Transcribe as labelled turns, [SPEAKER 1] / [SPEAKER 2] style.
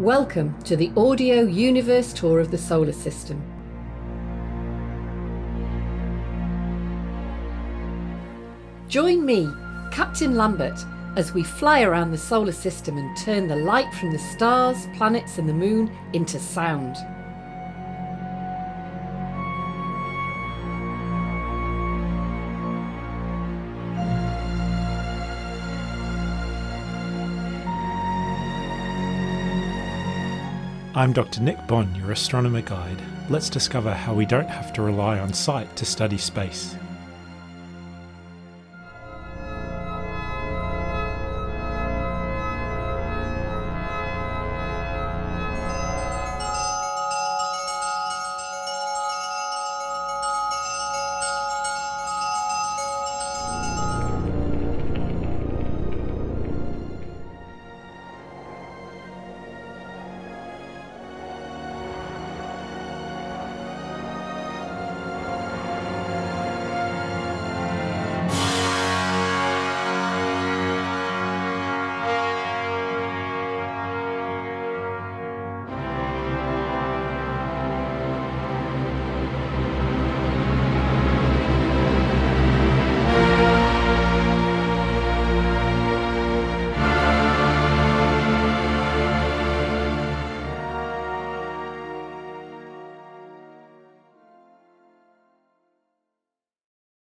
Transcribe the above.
[SPEAKER 1] Welcome to the audio universe tour of the solar system. Join me, Captain Lambert, as we fly around the solar system and turn the light from the stars, planets and the moon into sound.
[SPEAKER 2] I'm Dr. Nick Bond, your astronomer guide. Let's discover how we don't have to rely on sight to study space.